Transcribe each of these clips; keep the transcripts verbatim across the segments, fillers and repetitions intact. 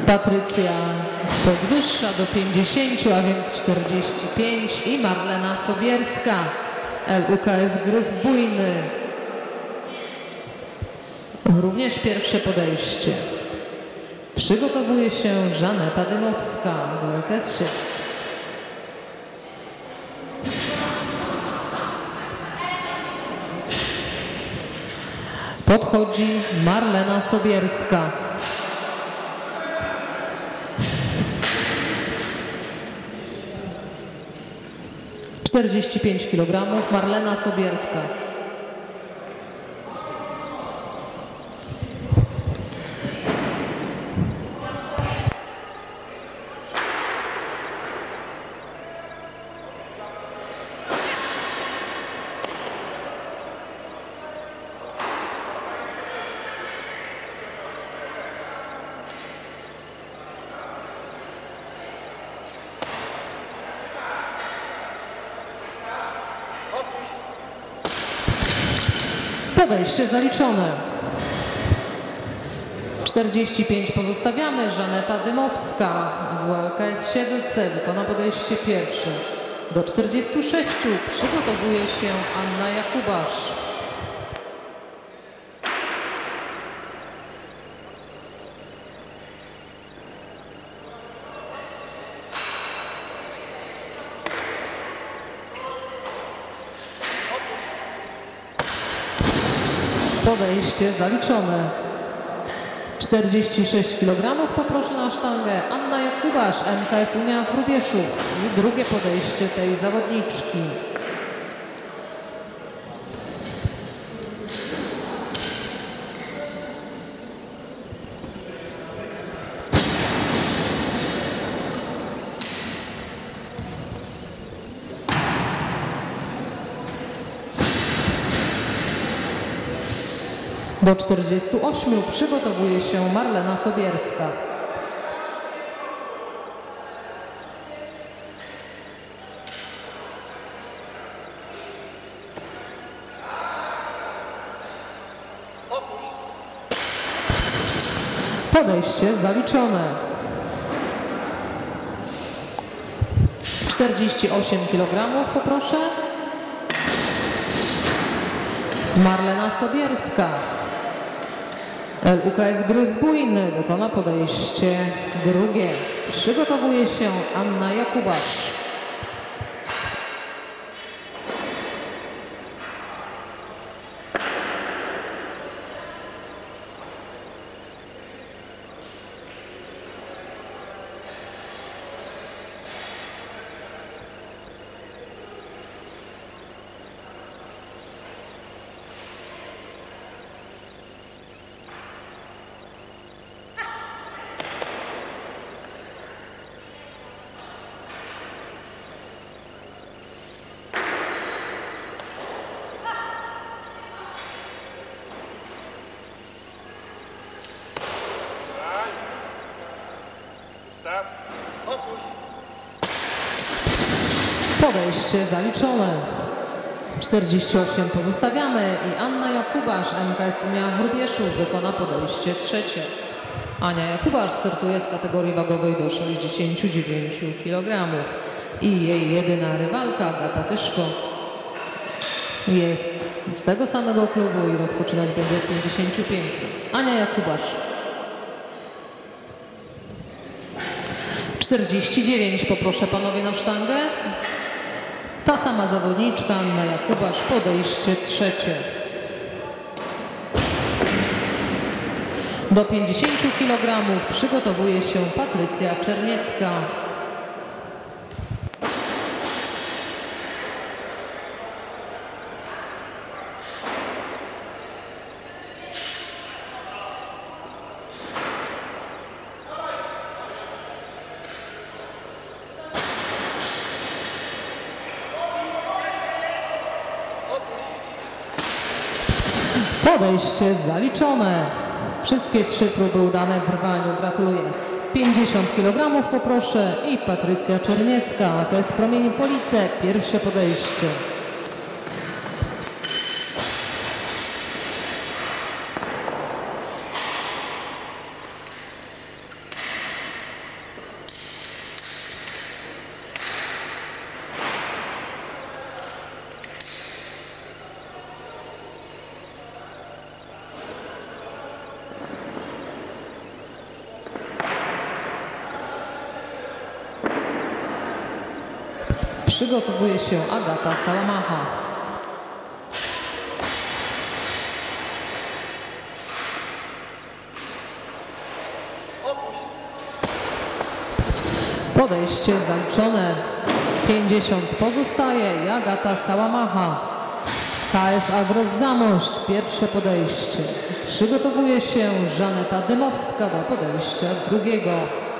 Patrycja podwyższa do pięćdziesięciu, a więc czterdzieści pięć i Marlena Sobierska, L U K S Gryf Bujny. Również pierwsze podejście. Przygotowuje się Żaneta Dymowska do L K S Siedlce. Podchodzi Marlena Sobierska. czterdzieści pięć kilogramów, Marlena Sobierska. Podejście zaliczone. czterdzieści pięć pozostawiamy. Żaneta Dymowska w L K S Siedlce wykona podejście pierwsze. Do czterdziestu sześciu przygotowuje się Anna Jakubasz. Podejście zaliczone. czterdzieści sześć kilogramów poproszę na sztangę Anna Jakubasz, M K S Unia Hrubieszów i drugie podejście tej zawodniczki. Do czterdziestu ośmiu przygotowuje się Marlena Sobierska. Podejście zaliczone. czterdzieści osiem kilogramów poproszę. Marlena Sobierska. L U K S Gryf Bujny wykona podejście drugie. Przygotowuje się Anna Jakubasz. Podejście zaliczone. czterdzieści osiem pozostawiamy i Anna Jakubasz, M K S Unia Hrubieszów wykona podejście trzecie. Ania Jakubasz startuje w kategorii wagowej do sześćdziesięciu dziewięciu kilogramów i jej jedyna rywalka Agata Tyszko jest z tego samego klubu i rozpoczynać będzie od pięćdziesięciu pięciu. Ania Jakubasz. czterdzieści dziewięć poproszę panowie na sztangę. Ta sama zawodniczka Anna Jakubasz, podejście trzecie. Do pięćdziesięciu kilogramów przygotowuje się Patrycja Czerniecka. Podejście zaliczone. Wszystkie trzy próby udane w rwaniu. Gratuluję. pięćdziesiąt kilogramów poproszę i Patrycja Czerniecka. To jest Promień Police. Pierwsze podejście. Przygotowuje się Agata Sałamacha. Podejście zaliczone. pięćdziesiąt pozostaje i Agata Sałamacha. K S Agros Zamość, pierwsze podejście. Przygotowuje się Żaneta Dymowska do podejścia drugiego.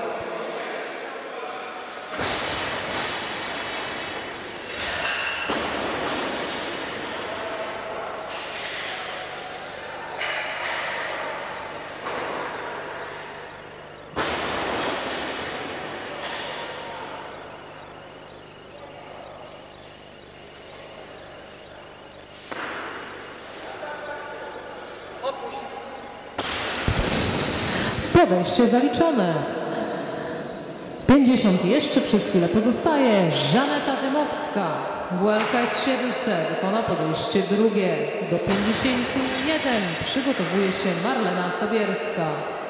Podejście zaliczone. pięćdziesiąt jeszcze przez chwilę pozostaje. Żaneta Dymowska, W L K S Siedlce, wykona podejście drugie. Do pięćdziesięciu jeden przygotowuje się Marlena Sobierska.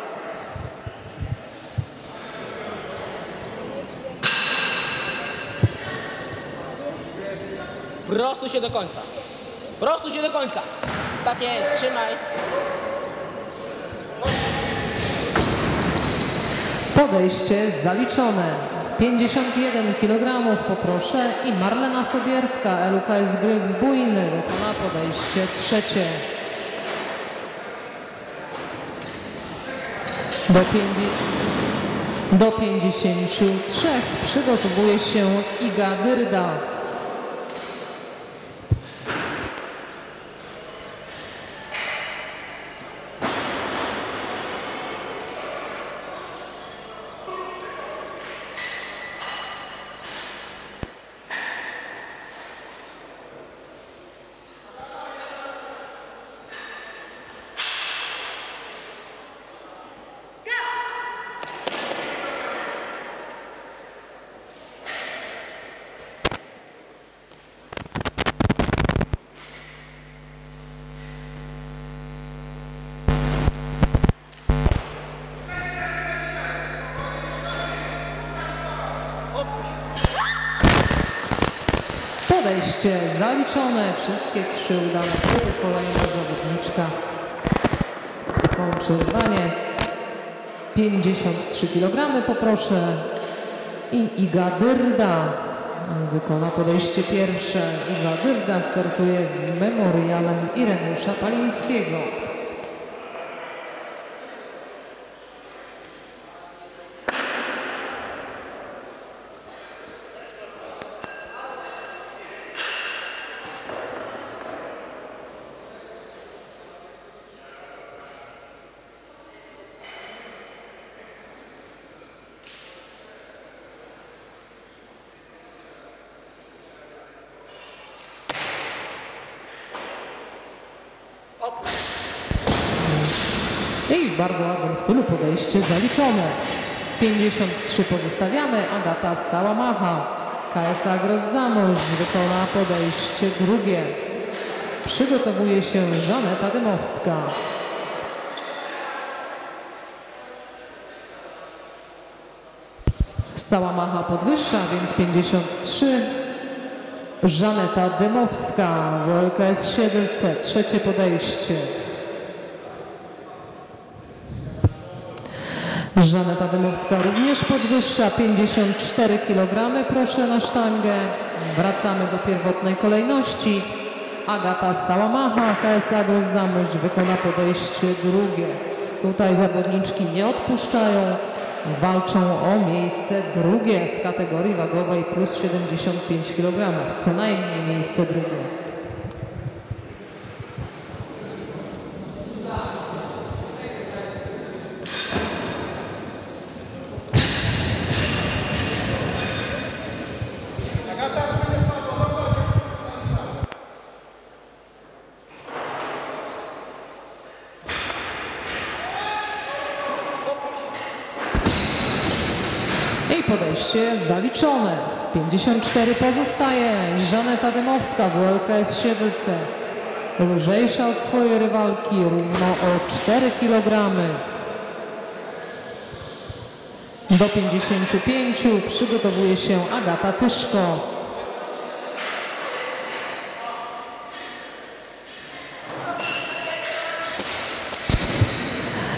Prostuj się do końca. Prostuj się do końca. Tak jest, trzymaj. Podejście zaliczone. pięćdziesiąt jeden kilogramów poproszę i Marlena Sobierska, L U K S Gryf Bujny, wykona podejście trzecie. Do, do pięćdziesięciu trzech przygotowuje się Iga Dyrda. Podejście zaliczone, wszystkie trzy udane próby, kolejna zawodniczka kończy rwanie. pięćdziesiąt trzy kilogramy poproszę i Iga Dyrda wykona podejście pierwsze. Iga Dyrda startuje memorialem Irenusza Palińskiego. I w bardzo ładnym stylu podejście zaliczone. pięćdziesiąt trzy pozostawiamy. Agata Sałamacha, K S Agros Zamość, wykona podejście drugie. Przygotowuje się Żaneta Dymowska. Sałamacha podwyższa, więc pięćdziesiąt trzy. Żaneta Dymowska, W L K S Siedlce, trzecie podejście. Żaneta Dymowska również podwyższa, pięćdziesiąt cztery kilogramy, proszę na sztangę. Wracamy do pierwotnej kolejności. Agata Sałamacha, K S Agros Zamość, wykona podejście drugie. Tutaj zawodniczki nie odpuszczają, walczą o miejsce drugie w kategorii wagowej plus siedemdziesiąt pięć kilogramów, co najmniej miejsce drugie. I podejście zaliczone. pięćdziesiąt cztery pozostaje. Żaneta Dymowska, W L K S Siedlce. Lżejsza od swojej rywalki, równo o cztery kilogramy. Do pięćdziesięciu pięciu przygotowuje się Agata Tyszko.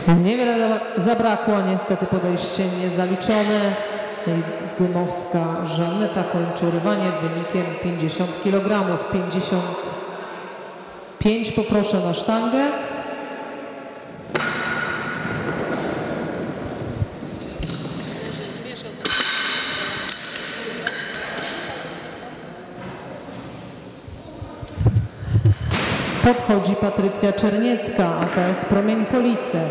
Niewiele zabrakło, niestety podejście niezaliczone. Dymowska Żaneta kończy urwanie wynikiem pięćdziesiąt kilogramów. pięćdziesiąt pięć poproszę na sztangę. Podchodzi Patrycja Czerniecka, A K S Promień Police.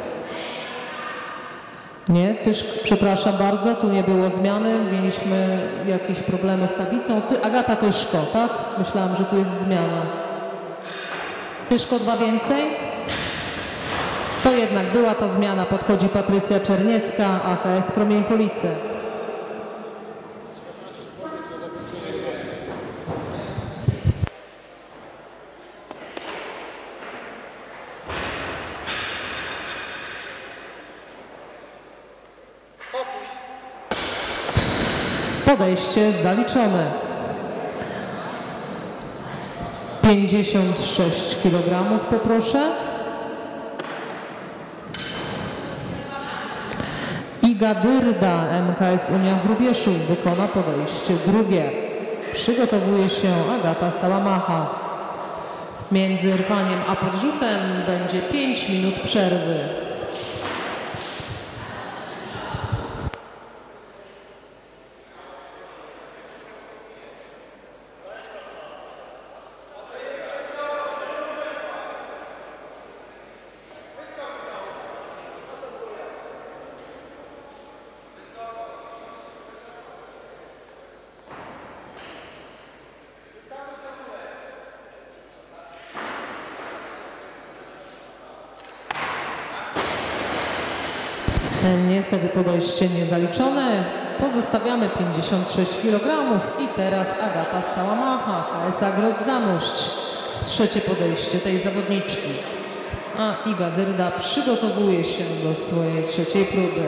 Nie, Tyszk, przepraszam bardzo, tu nie było zmiany, mieliśmy jakieś problemy z tablicą. Ty, Agata Tyszko, tak? Myślałam, że tu jest zmiana. Tyszko dwa więcej? To jednak była ta zmiana, podchodzi Patrycja Czerniecka, A K S Promień Police. Podejście zaliczone. pięćdziesiąt sześć kilogramów poproszę. Iga Dyrda, M K S Unia Hrubieszów wykona podejście drugie. Przygotowuje się Agata Sałamacha. Między rwaniem a podrzutem będzie pięć minut przerwy. Niestety podejście niezaliczone. Pozostawiamy pięćdziesiąt sześć kilogramów i teraz Agata Sałamacha, K S Agros Zamość. Trzecie podejście tej zawodniczki. A Iga Dyrda przygotowuje się do swojej trzeciej próby.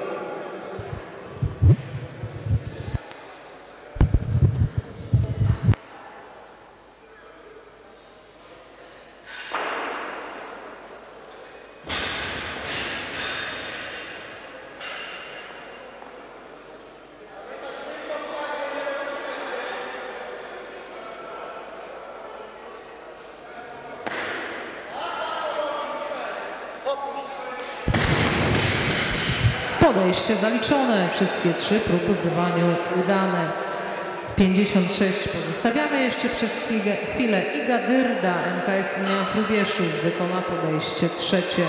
Podejście zaliczone. Wszystkie trzy próby w rwaniu udane. pięćdziesiąt sześć pozostawiamy jeszcze przez chwilę. chwilę. Iga Dyrda, M K S Unia Hrubieszów wykona podejście trzecie.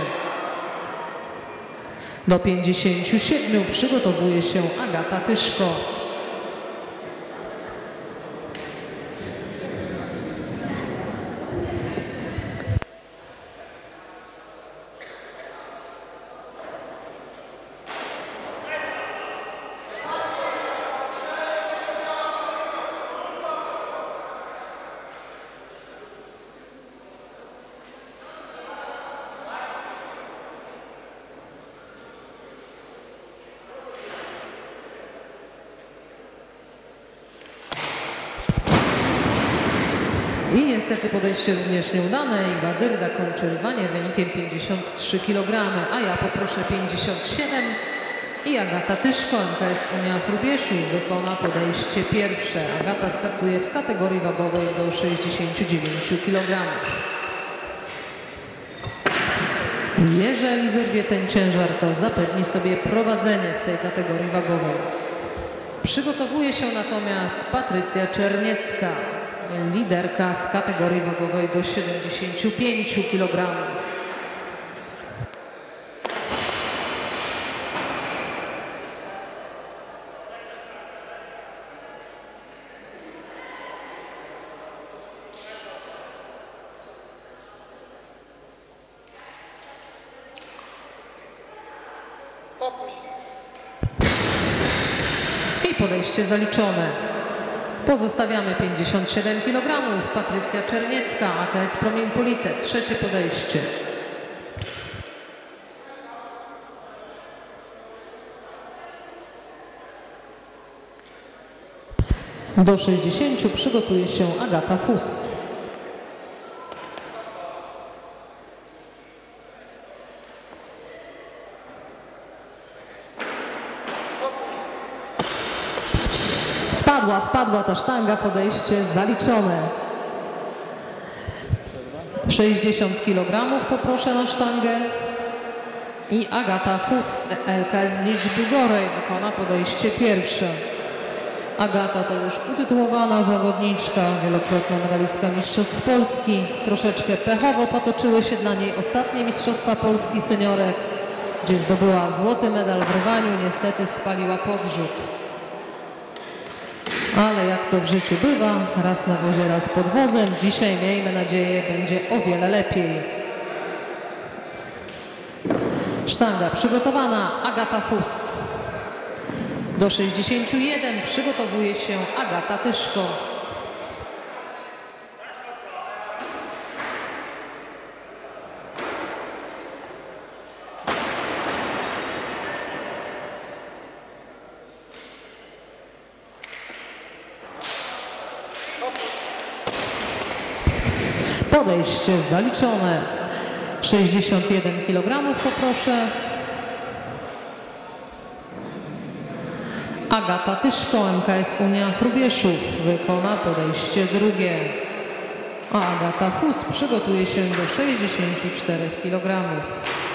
Do pięćdziesięciu siedmiu przygotowuje się Agata Tyszko. I niestety podejście również nieudane. Iga Dyrda kończy rwanie wynikiem pięćdziesiąt trzy kilogramy, a ja poproszę pięćdziesiąt siedem i Agata Tyszko, M K S Unia Hrubieszów wykona podejście pierwsze. Agata startuje w kategorii wagowej do sześćdziesięciu dziewięciu kilogramów. Jeżeli wyrwie ten ciężar, to zapewni sobie prowadzenie w tej kategorii wagowej. Przygotowuje się natomiast Patrycja Czerniecka, liderka z kategorii wagowej do siedemdziesięciu pięciu kilogramów. I podejście zaliczone. Pozostawiamy pięćdziesiąt siedem kilogramów. Patrycja Czerniecka, A K S Promień Police. Trzecie podejście. Do sześćdziesięciu przygotuje się Agata Fus. Wpadła, wpadła ta sztanga, podejście zaliczone. sześćdziesiąt kilogramów poproszę na sztangę. I Agata Fus, L K S Liczby-Gorej, wykona podejście pierwsze. Agata to już utytułowana zawodniczka, wielokrotna medalistka Mistrzostw Polski. Troszeczkę pechowo potoczyły się dla niej ostatnie Mistrzostwa Polski seniorek, gdzie zdobyła złoty medal w rwaniu, niestety spaliła podrzut. Ale jak to w życiu bywa, raz na wozie, raz pod wozem. Dzisiaj, miejmy nadzieję, będzie o wiele lepiej. Sztanga przygotowana, Agata Fus. Do sześćdziesięciu jeden przygotowuje się Agata Tyszko. Podejście zaliczone. sześćdziesiąt jeden kilogramów poproszę. Agata Tyszko, M K S Unia Hrubieszów, wykona podejście drugie. A Agata Fus przygotuje się do sześćdziesięciu czterech kilogramów.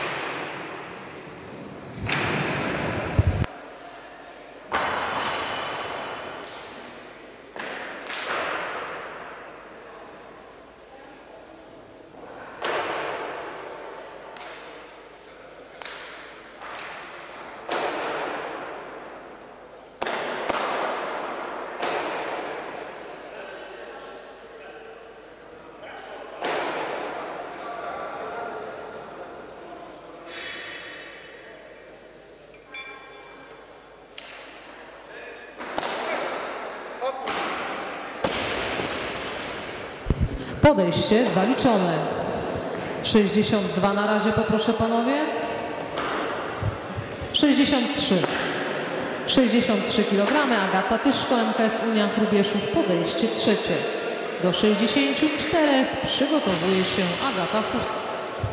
Podejście zaliczone. sześćdziesiąt dwa na razie poproszę panowie. sześćdziesiąt trzy. sześćdziesiąt trzy kilogramy. Agata Tyszko, M K S Unia Hrubieszów, podejście trzecie. Do sześćdziesięciu czterech przygotowuje się Agata Fus.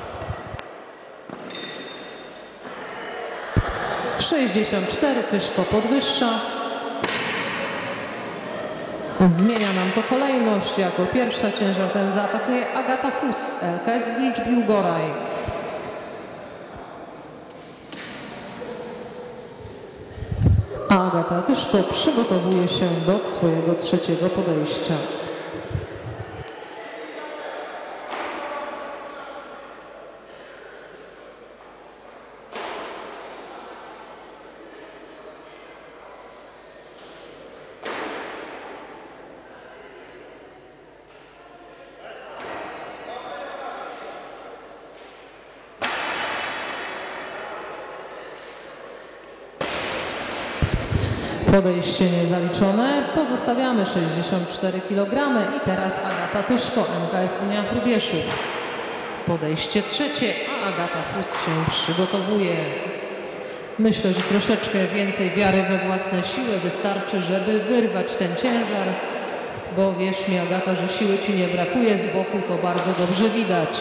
sześćdziesiąt cztery, Tyszko podwyższa. Zmienia nam to kolejność. Jako pierwsza ciężar ten zaatakuje Agata Fus, L K S Liczbił-Goraj. A Agata Tyszko przygotowuje się do swojego trzeciego podejścia. Podejście niezaliczone. Pozostawiamy sześćdziesiąt cztery kilogramy i teraz Agata Tyszko, M K S Unia Hrubieszów. Podejście trzecie, a Agata Fus się przygotowuje. Myślę, że troszeczkę więcej wiary we własne siły wystarczy, żeby wyrwać ten ciężar, bo wierz mi, Agata, że siły ci nie brakuje z boku, to bardzo dobrze widać.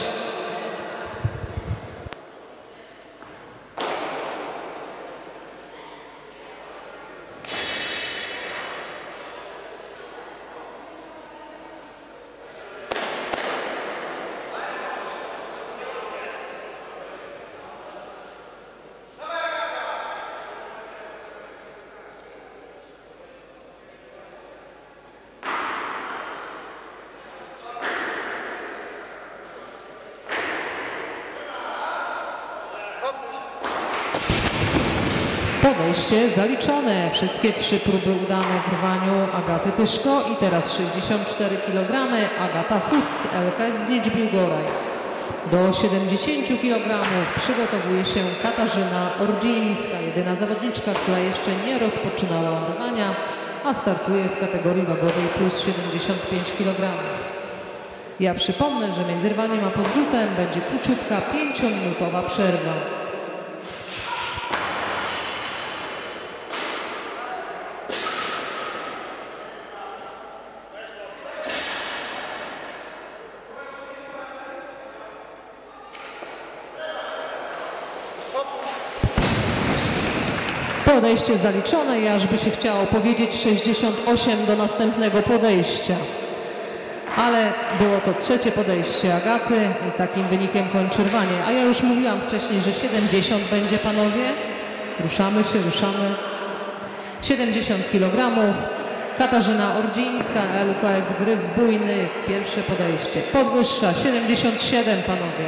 Podejście zaliczone. Wszystkie trzy próby udane w rwaniu Agaty Tyszko i teraz sześćdziesiąt cztery kilogramy Agata Fus, L K S Liczbił-Goraj. Do siedemdziesięciu kilogramów przygotowuje się Katarzyna Ordzińska, jedyna zawodniczka, która jeszcze nie rozpoczynała rwania, a startuje w kategorii wagowej plus siedemdziesiąt pięć kilogramów. Ja przypomnę, że między rwaniem a podrzutem będzie króciutka pięciominutowa przerwa. Podejście zaliczone i aż by się chciało powiedzieć sześćdziesiąt osiem do następnego podejścia. Ale było to trzecie podejście Agaty i takim wynikiem kończy rwanie. A ja już mówiłam wcześniej, że siedemdziesiąt będzie, panowie. Ruszamy się, ruszamy. siedemdziesiąt kilogramów. Katarzyna Ordzińska, L U K S Gryf Bujny. Pierwsze podejście. Podwyższa siedemdziesiąt siedem, panowie.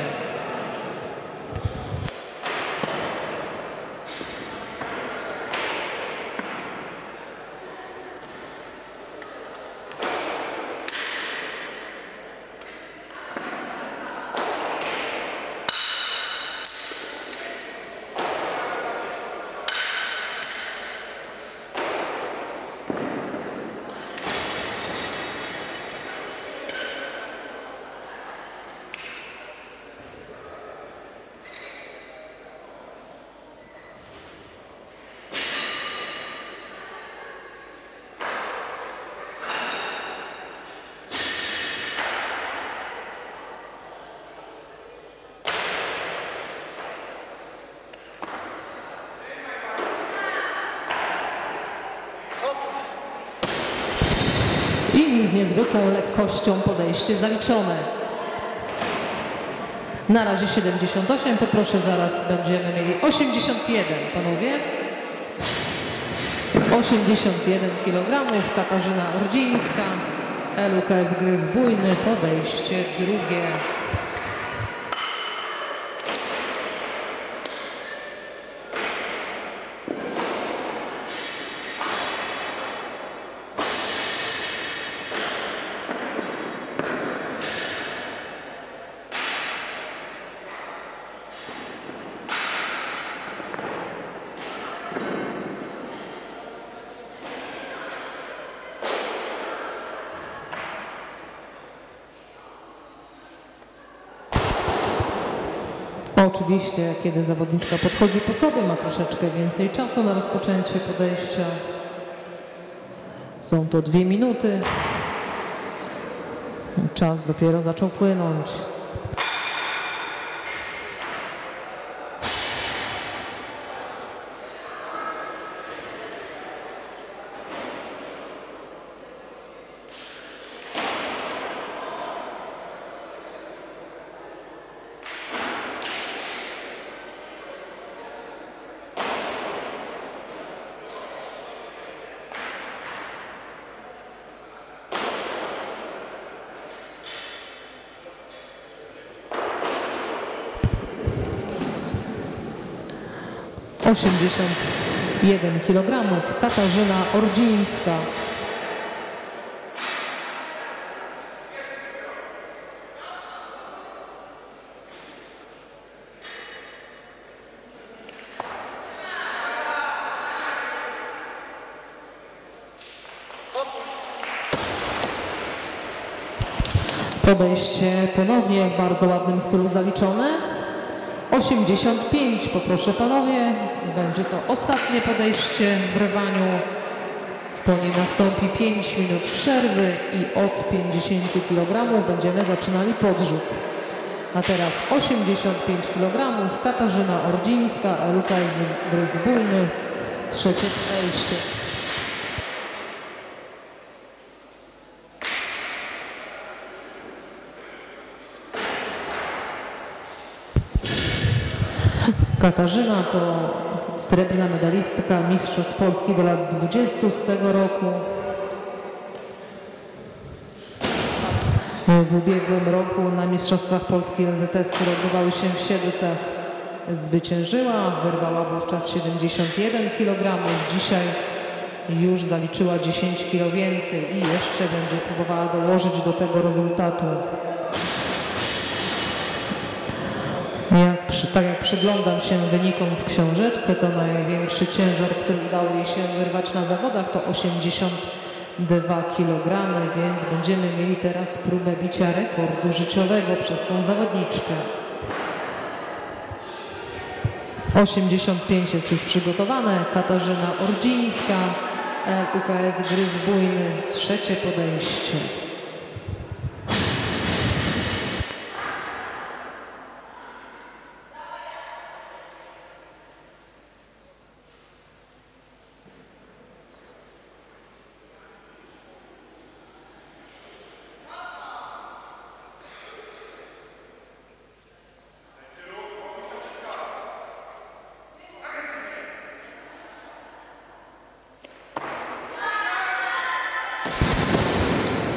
I z niezwykłą lekkością podejście zaliczone. Na razie siedemdziesiąt osiem, poproszę, zaraz będziemy mieli osiemdziesiąt jeden, panowie. osiemdziesiąt jeden kilogramów, Katarzyna Ordzińska, L U K S Gryf Bujny, podejście drugie. Oczywiście, kiedy zawodniczka podchodzi po sobie, ma troszeczkę więcej czasu na rozpoczęcie podejścia. Są to dwie minuty. Czas dopiero zaczął płynąć. osiemdziesiąt jeden kilogramów, Katarzyna Ordzińska. Podejście ponownie w bardzo ładnym stylu zaliczone. osiemdziesiąt pięć, poproszę, panowie. Będzie to ostatnie podejście w rywaniu. Po nim nastąpi pięć minut przerwy i od pięćdziesięciu kilogramów będziemy zaczynali podrzut. A teraz osiemdziesiąt pięć kilogramów, Katarzyna Ordzińska, L U K S Gryf Bujny, trzecie podejście. Katarzyna to srebrna medalistka Mistrzostw Polski do lat dwudziestu z tego roku. W ubiegłym roku na Mistrzostwach Polski L Z S, które odbywały się w Siedlcach, zwyciężyła. Wyrwała wówczas siedemdziesiąt jeden kilogramów. Dzisiaj już zaliczyła dziesięć kilo więcej i jeszcze będzie próbowała dołożyć do tego rezultatu. Jak przy, tak jak przyglądam się wynikom w książeczce, to największy ciężar, który udało jej się wyrwać na zawodach, to osiemdziesiąt dwa kilogramy, więc będziemy mieli teraz próbę bicia rekordu życiowego przez tą zawodniczkę. osiemdziesiąt pięć jest już przygotowane. Katarzyna Ordzińska, L U K S Gryf Bujny, trzecie podejście.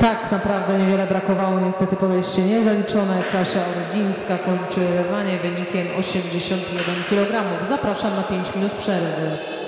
Tak, naprawdę niewiele brakowało, niestety podejście niezaliczone. Kasia Orwińska kończy rwanie wynikiem osiemdziesiąt jeden kilogramów. Zapraszam na pięć minut przerwy.